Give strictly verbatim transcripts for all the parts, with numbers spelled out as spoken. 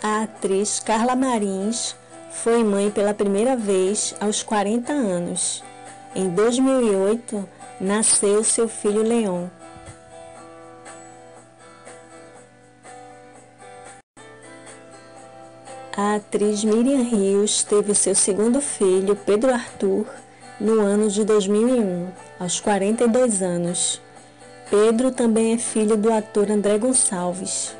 A atriz Carla Marins foi mãe pela primeira vez aos quarenta anos. Em dois mil e oito, nasceu seu filho Leon. A atriz Miriam Rios teve seu segundo filho, Pedro Arthur, no ano de dois mil e um, aos quarenta e dois anos. Pedro também é filho do ator André Gonçalves.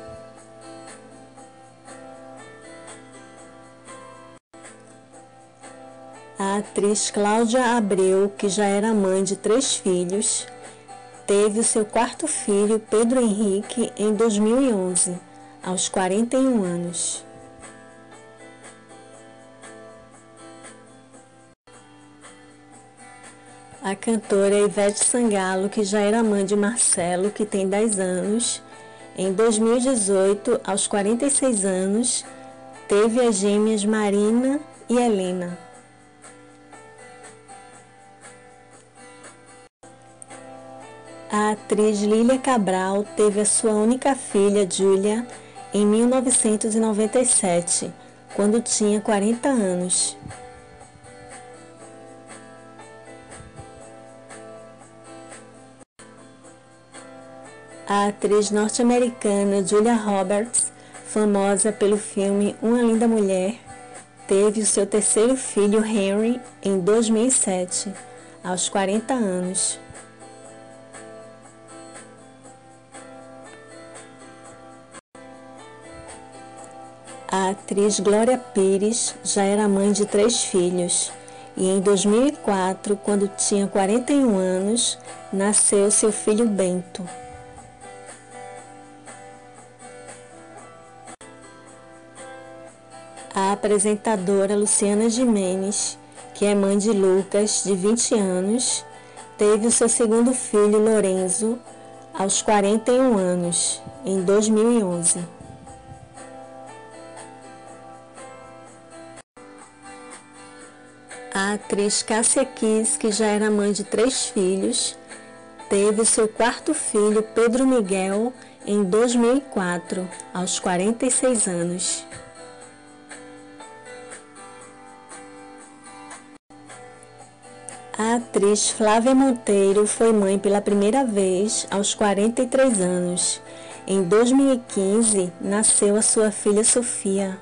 A atriz Cláudia Abreu, que já era mãe de três filhos, teve o seu quarto filho, Pedro Henrique, em dois mil e onze, aos quarenta e um anos. A cantora Ivete Sangalo, que já era mãe de Marcelo, que tem dez anos, em dois mil e dezoito, aos quarenta e seis anos, teve as gêmeas Marina e Helena. A atriz Lília Cabral teve a sua única filha, Júlia, em mil novecentos e noventa e sete, quando tinha quarenta anos. A atriz norte-americana Julia Roberts, famosa pelo filme Uma Linda Mulher, teve o seu terceiro filho, Henry, em dois mil e sete, aos quarenta anos. A atriz Glória Pires já era mãe de três filhos e em dois mil e quatro, quando tinha quarenta e um anos, nasceu seu filho Bento. A apresentadora Luciana Gimenez, que é mãe de Lucas, de vinte anos, teve o seu segundo filho, Lorenzo, aos quarenta e um anos, em dois mil e onze. A atriz Cássia Kiss, que já era mãe de três filhos, teve o seu quarto filho, Pedro Miguel, em dois mil e quatro, aos quarenta e seis anos. A atriz Flávia Monteiro foi mãe pela primeira vez aos quarenta e três anos. Em dois mil e quinze, nasceu a sua filha Sofia.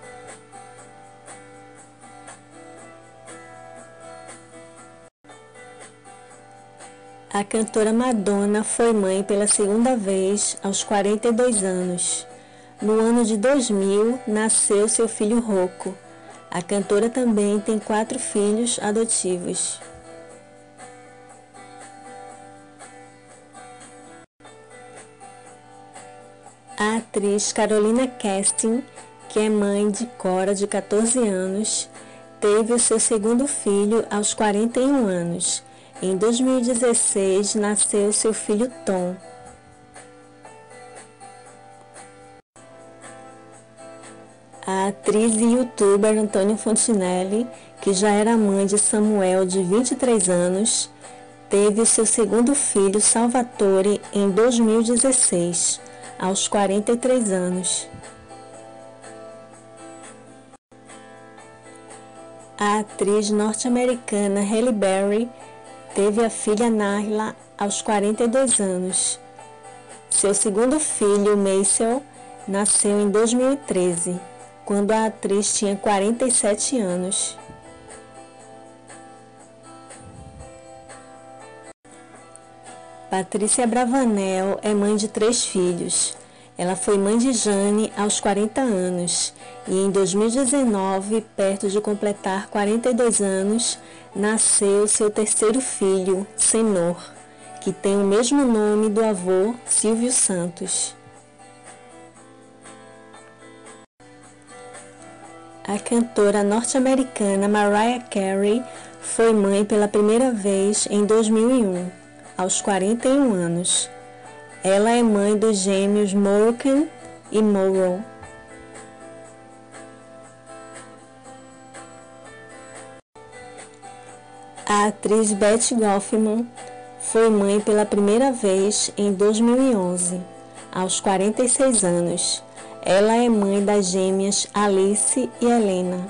A cantora Madonna foi mãe pela segunda vez aos quarenta e dois anos. No ano de dois mil, nasceu seu filho Rocco. A cantora também tem quatro filhos adotivos. A atriz Carolina Casting, que é mãe de Cora, de quatorze anos, teve o seu segundo filho aos quarenta e um anos. Em dois mil e dezesseis, nasceu seu filho Tom. A atriz e youtuber Antônia Fontinelli, que já era mãe de Samuel, de vinte e três anos, teve o seu segundo filho, Salvatore, em dois mil e dezesseis, aos quarenta e três anos. A atriz norte-americana Halle Berry teve a filha Naila aos quarenta e dois anos. Seu segundo filho, Maisel, nasceu em dois mil e treze, quando a atriz tinha quarenta e sete anos. Patrícia Bravanel é mãe de três filhos. Ela foi mãe de Jane aos quarenta anos e em dois mil e dezenove, perto de completar quarenta e dois anos, nasceu seu terceiro filho, Senor, que tem o mesmo nome do avô, Silvio Santos. A cantora norte-americana Mariah Carey foi mãe pela primeira vez em dois mil e um, aos quarenta e um anos. Ela é mãe dos gêmeos Morgan e Morrow. A atriz Betty Goffman foi mãe pela primeira vez em dois mil e onze, aos quarenta e seis anos. Ela é mãe das gêmeas Alice e Helena.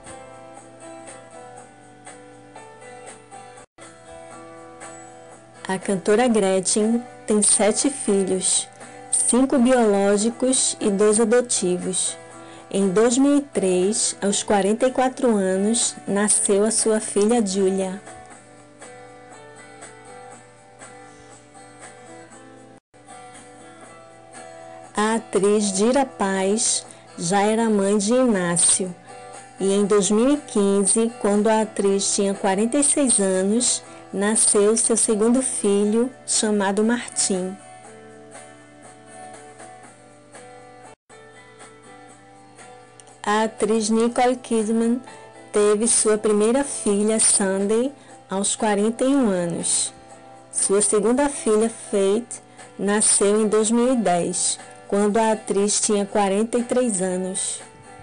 A cantora Gretchen tem sete filhos, cinco biológicos e dois adotivos. Em dois mil e três, aos quarenta e quatro anos, nasceu a sua filha Julia. A atriz Dira Paz já era mãe de Inácio e em dois mil e quinze, quando a atriz tinha quarenta e seis anos, nasceu seu segundo filho, chamado Martim. A atriz Nicole Kidman teve sua primeira filha, Sunday, aos quarenta e um anos. Sua segunda filha, Faith, nasceu em dois mil e dez, quando a atriz tinha quarenta e três anos.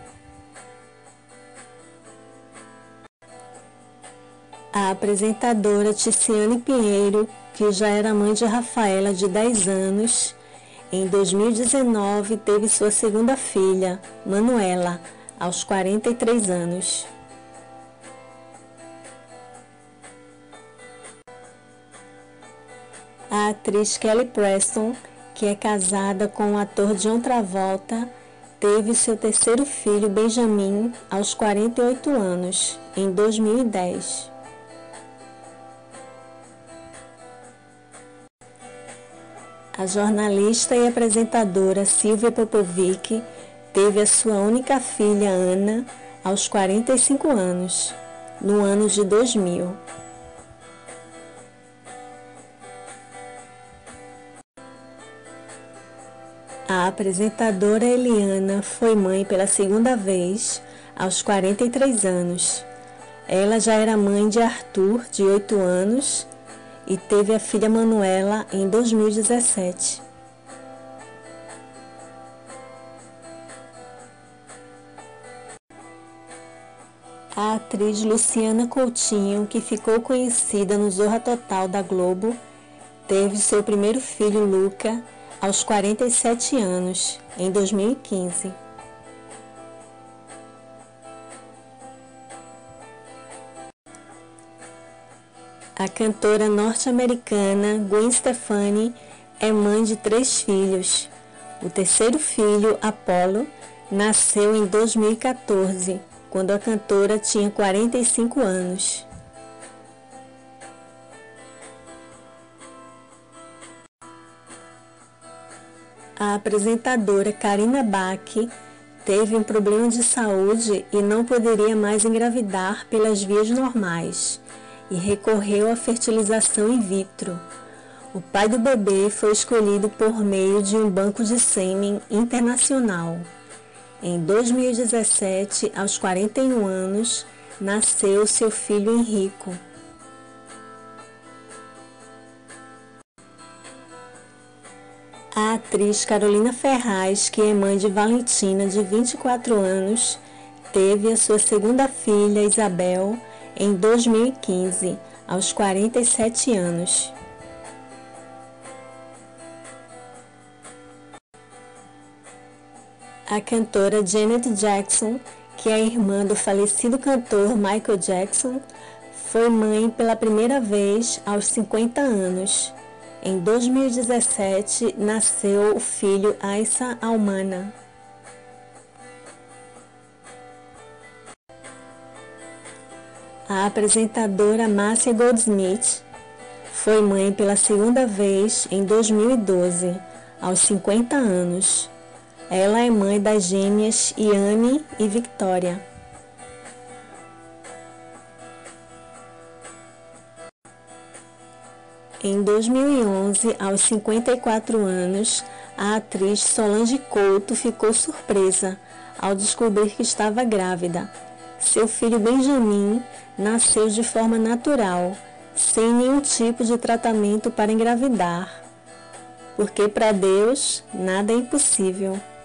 A apresentadora Ticiane Pinheiro, que já era mãe de Rafaela de dez anos, em dois mil e dezenove teve sua segunda filha, Manuela, aos quarenta e três anos. A atriz Kelly Preston, que é casada com o ator John Travolta, teve seu terceiro filho, Benjamin, aos quarenta e oito anos, em dois mil e dez. A jornalista e apresentadora Silvia Popovic teve a sua única filha, Ana, aos quarenta e cinco anos, no ano de dois mil. A apresentadora Eliana foi mãe pela segunda vez, aos quarenta e três anos. Ela já era mãe de Arthur, de oito anos, e teve a filha Manuela em dois mil e dezessete. A atriz Luciana Coutinho, que ficou conhecida no Zorra Total da Globo, teve seu primeiro filho, Luca, aos quarenta e sete anos, em dois mil e quinze. A cantora norte-americana Gwen Stefani é mãe de três filhos. O terceiro filho, Apollo, nasceu em dois mil e quatorze, quando a cantora tinha quarenta e cinco anos. A apresentadora Karina Bach teve um problema de saúde e não poderia mais engravidar pelas vias normais e recorreu à fertilização in vitro. O pai do bebê foi escolhido por meio de um banco de sêmen internacional. Em dois mil e dezessete, aos quarenta e um anos, nasceu seu filho Henrico. A atriz Carolina Ferraz, que é mãe de Valentina, de vinte e quatro anos, teve a sua segunda filha, Isabel, em dois mil e quinze, aos quarenta e sete anos. A cantora Janet Jackson, que é irmã do falecido cantor Michael Jackson, foi mãe pela primeira vez aos cinquenta anos. Em dois mil e dezessete, nasceu o filho Aissa Almana. A apresentadora Márcia Goldsmith foi mãe pela segunda vez em dois mil e doze, aos cinquenta anos. Ela é mãe das gêmeas Iane e Victoria. Em dois mil e onze, aos cinquenta e quatro anos, a atriz Solange Couto ficou surpresa ao descobrir que estava grávida. Seu filho Benjamin nasceu de forma natural, sem nenhum tipo de tratamento para engravidar, porque para Deus nada é impossível.